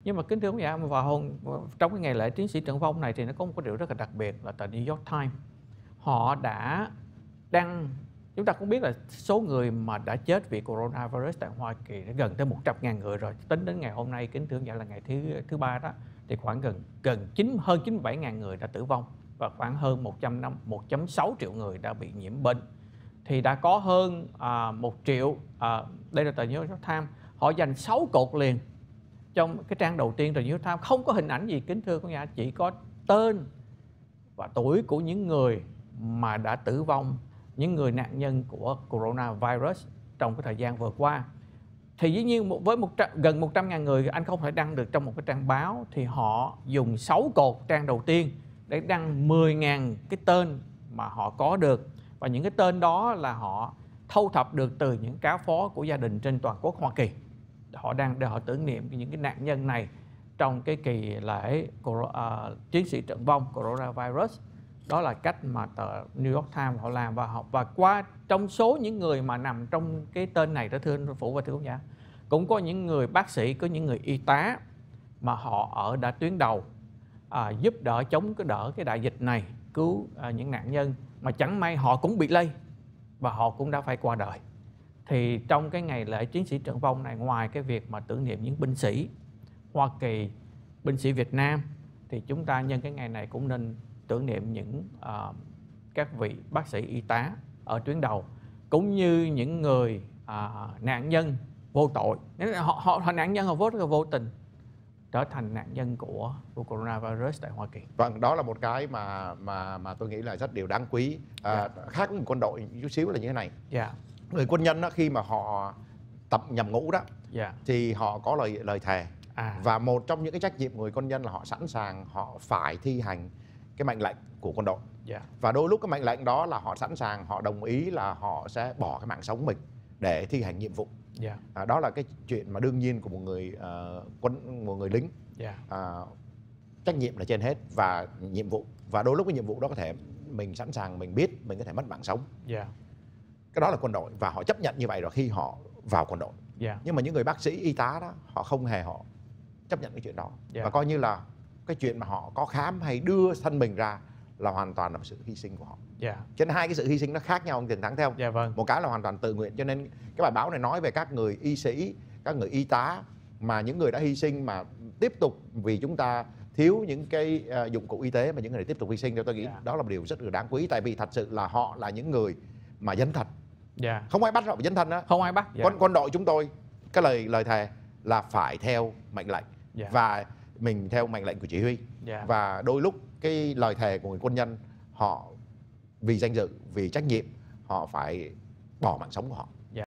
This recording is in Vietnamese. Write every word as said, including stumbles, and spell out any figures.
Nhưng mà kính thưa quý vị, vào hôm trong cái ngày lễ chiến sĩ trận vong này thì nó có một cái điều rất là đặc biệt là tờ New York Times họ đã đăng, chúng ta cũng biết là số người mà đã chết vì coronavirus tại Hoa Kỳ đã gần tới một trăm ngàn người rồi. Tính đến ngày hôm nay, kính thưa quý vị, là ngày thứ thứ ba đó, thì khoảng gần gần chín hơn chín mươi bảy ngàn người đã tử vong và khoảng hơn một trăm năm một phẩy sáu triệu người đã bị nhiễm bệnh. Thì đã có hơn à, một triệu, à, đây là tờ New York Times, họ dành sáu cột liền trong cái trang đầu tiên tờ New York Times, không có hình ảnh gì kính thưa quý vị, chỉ có tên và tuổi của những người mà đã tử vong, những người nạn nhân của coronavirus trong cái thời gian vừa qua. Thì dĩ nhiên với một trăm, gần một trăm ngàn người anh không thể đăng được trong một cái trang báo, thì họ dùng sáu cột trang đầu tiên để đăng mười ngàn cái tên mà họ có được. Và những cái tên đó là họ thâu thập được từ những cáo phó của gia đình trên toàn quốc Hoa Kỳ. Họ đang để họ tưởng niệm những cái nạn nhân này trong cái kỳ lễ uh, chiến sĩ trận vong coronavirus. Đó là cách mà tờ New York Times họ làm. Và họ và qua trong số những người mà nằm trong cái tên này đó, thưa anh Phủ và thưa quý vị, cũng có những người bác sĩ, có những người y tá mà họ ở đã tuyến đầu à, giúp đỡ chống cái đỡ cái đại dịch này, cứu à, những nạn nhân mà chẳng may họ cũng bị lây và họ cũng đã phải qua đời. Thì trong cái ngày lễ chiến sĩ trận vong này, ngoài cái việc mà tưởng niệm những binh sĩ Hoa Kỳ, binh sĩ Việt Nam, thì chúng ta nhân cái ngày này cũng nên tưởng niệm những uh, các vị bác sĩ y tá ở tuyến đầu, cũng như những người uh, nạn nhân vô tội. Họ, họ, họ nạn nhân họ vô rất là vô tình trở thành nạn nhân của, của coronavirus tại Hoa Kỳ. Vâng, đó là một cái mà mà mà tôi nghĩ là rất điều đáng quý. À, yeah. Khác với một quân đội chút xíu là như thế này. Yeah. Người quân nhân đó, khi mà họ tập nhập ngũ đó, yeah. thì họ có lời lời thề. À. Và một trong những cái trách nhiệm của người quân nhân là họ sẵn sàng, họ phải thi hành cái mệnh lệnh của quân đội. Yeah. Và đôi lúc cái mệnh lệnh đó là họ sẵn sàng, họ đồng ý là họ sẽ bỏ cái mạng sống mình để thi hành nhiệm vụ. Yeah. À, đó là cái chuyện mà đương nhiên của một người uh, quân, một người lính. Yeah. Uh, trách nhiệm là trên hết và nhiệm vụ. Và đôi lúc cái nhiệm vụ đó có thể mình sẵn sàng, mình biết mình có thể mất mạng sống. Yeah. Cái đó là quân đội và họ chấp nhận như vậy rồi khi họ vào quân đội. Yeah. Nhưng mà những người bác sĩ, y tá đó, họ không hề họ chấp nhận cái chuyện đó. Yeah. Và coi như là cái chuyện mà họ có khám hay đưa thân mình ra là hoàn toàn là một sự hy sinh của họ. Yeah. Cho nên hai cái sự hy sinh nó khác nhau, ông Tiền Thắng theo. Yeah, vâng. Một cái là hoàn toàn tự nguyện, cho nên cái bài báo này nói về các người y sĩ, các người y tá mà những người đã hy sinh mà tiếp tục vì chúng ta thiếu những cái uh, dụng cụ y tế mà những người này tiếp tục hy sinh, theo tôi nghĩ yeah. đó là một điều rất là đáng quý, tại vì thật sự là họ là những người mà dấn thân. Yeah. Không ai bắt họ phải dấn thân đó. Không ai bắt. Yeah. Quân quân đội chúng tôi cái lời lời thề là phải theo mệnh lệnh. Yeah. Và mình theo mệnh lệnh của chỉ huy. Yeah. Và đôi lúc cái lời thề của người quân nhân, họ vì danh dự, vì trách nhiệm, họ phải bỏ mạng sống của họ.